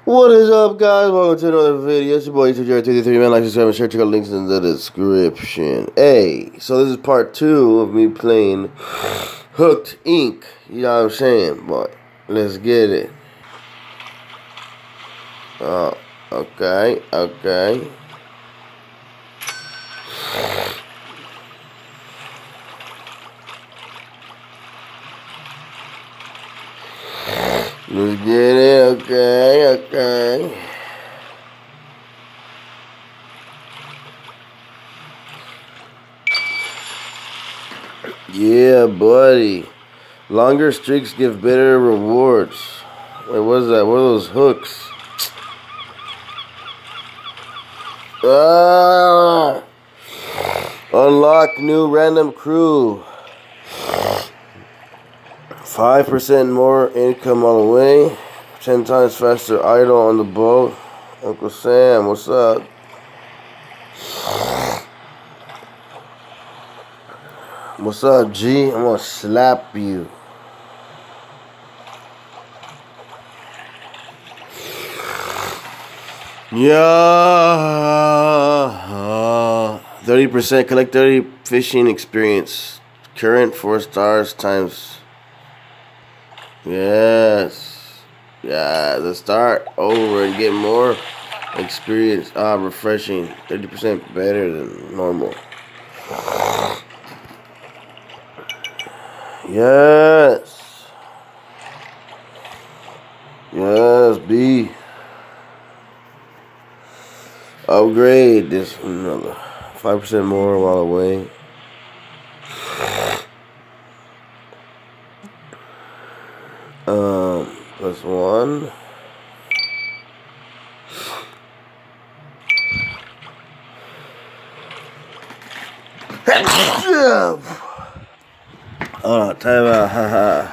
What is up, guys? Welcome to another video. It's your boy, TJ33, man. Like, subscribe, and share. Check out links in the description. Hey, so this is part 2 of me playing Hooked Inc. You know what I'm saying? But let's get it. Oh, okay. Let's get it. Okay. Yeah, buddy. Longer streaks give better rewards. Wait, what is that? What are those hooks? Ah! Unlock new random crew. 5% more income on the way. 10 times faster idle on the boat. Uncle Sam, what's up? What's up, G? I'm gonna slap you. Yeah. 30% collect 30 fishing experience. Current 4 stars times. Yes. Yeah, let's start over and get more experience. Refreshing. 30% better than normal. Yes. Yes, B. Upgrade this another 5% more while away. +1. Time out, haha.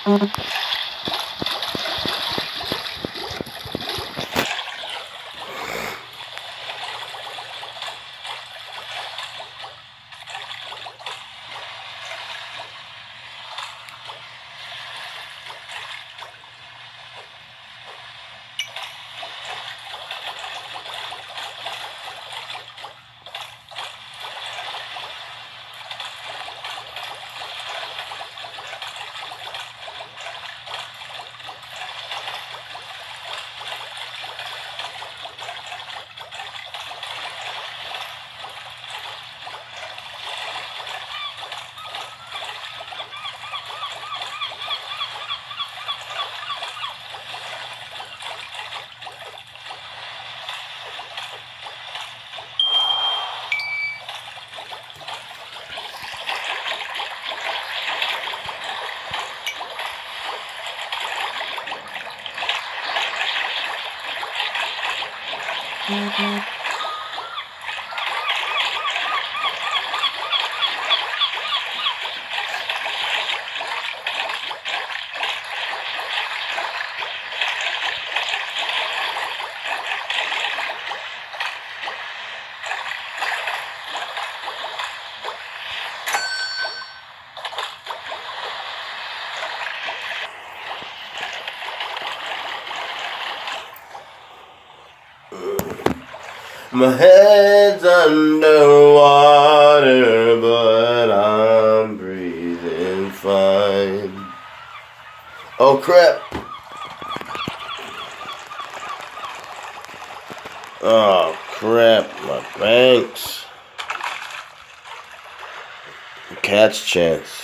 My head's underwater, but I'm breathing fine. Oh crap. Oh crap, my banks. Cat's chance.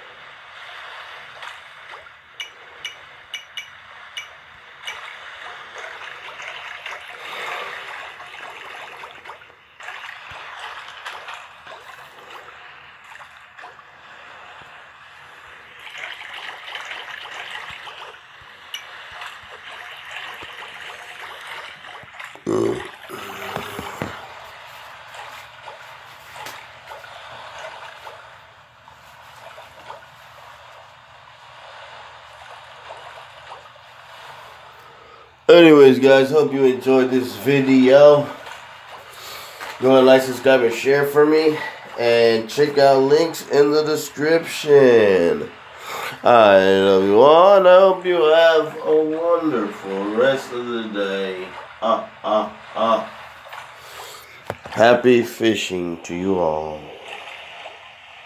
Anyways, guys, hope you enjoyed this video. Go ahead, like, subscribe, and share for me. And check out links in the description. I love you all, and I hope you have a wonderful rest of the day. Happy fishing to you all.